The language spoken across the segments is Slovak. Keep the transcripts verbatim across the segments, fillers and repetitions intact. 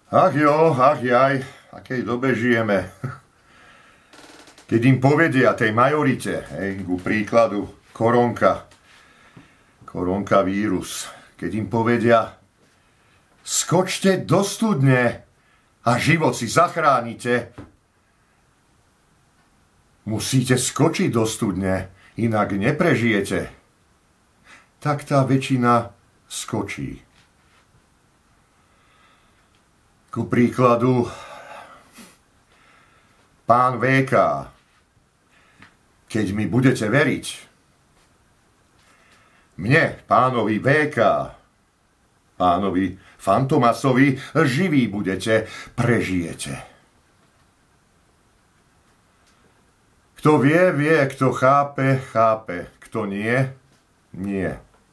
Ach jo, ach jaj, akej dobe žijeme. Keď im povedia tej majorite, hej, ku príkladu koronka, koronka vírus, keď im povedia, skočte do studne a život si zachránite, musíte skočiť do studne, inak neprežijete, tak tá väčšina skočí. Ku príkladu pán vé ká, keď mi budete veriť, mne, pánovi vé ká, pánovi Fantomasovi, živí budete, prežijete. Kto vie, vie, kto chápe, chápe, kto nie, nie.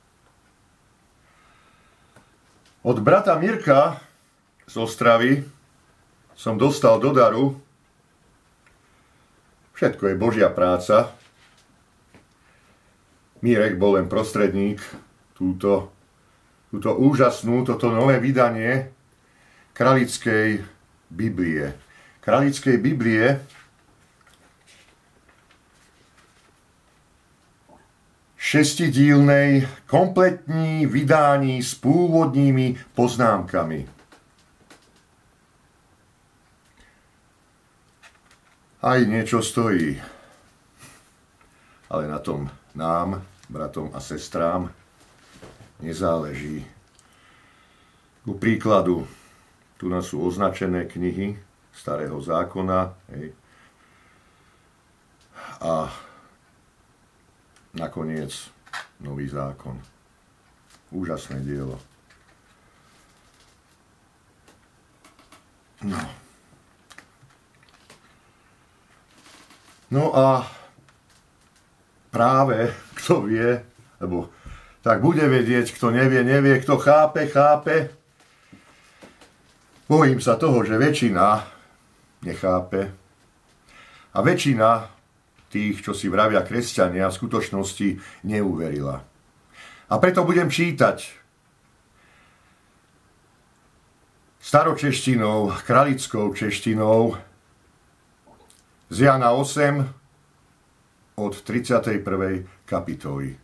Od brata Mirka z Ostravy som dostal do daru, všetko je Božia práca, Mírek bol len prostredník, túto, túto úžasnú, toto nové vydanie Kralickej Biblie. Kralickej Biblie šestidílnej, kompletní vydání s pôvodnými poznámkami. Aj niečo stojí, ale na tom nám, bratom a sestrám, nezáleží. Ku príkladu, tu nás sú označené knihy Starého zákona, hej, a nakoniec Nový zákon. Úžasné dielo. No. No a práve, kto vie, lebo tak bude vedieť, kto nevie, nevie, kto chápe, chápe. Bojím sa toho, že väčšina nechápe. A väčšina tých, čo si vravia kresťania, v skutočnosti neuverila. A preto budem čítať staročeštinou, kralickou češtinou z Jana osem od tridsiatej prvej kapitoly.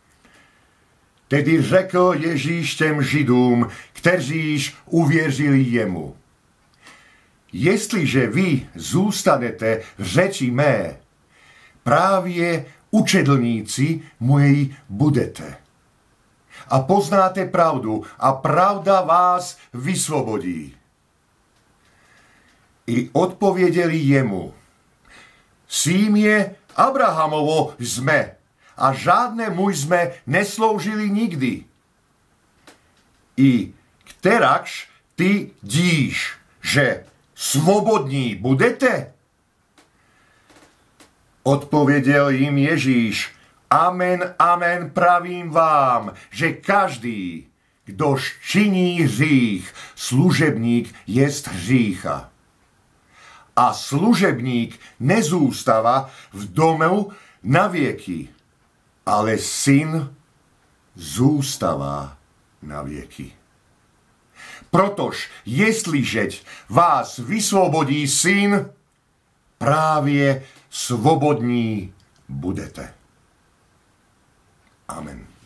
Tedy řekl Ježíš těm Židům, kteříž uvěřili jemu. Jestliže vy zůstanete v řeči mé, právě učedlníci mojej budete. A poznáte pravdu a pravda vás vysvobodí. I odpověděli jemu, símie Abrahamovo sme a žádnému sme nesloužili nikdy. I kterakž ty díš, že svobodní budete? Odpověděl jim Ježíš, amen, amen, pravím vám, že každý, kdož činí hřích, služebník jest hřícha. A služebník nezůstává v domu na věky, ale syn zůstává na věky. Protož, jestliže vás vysvobodí syn, právě svobodní budete. Amen.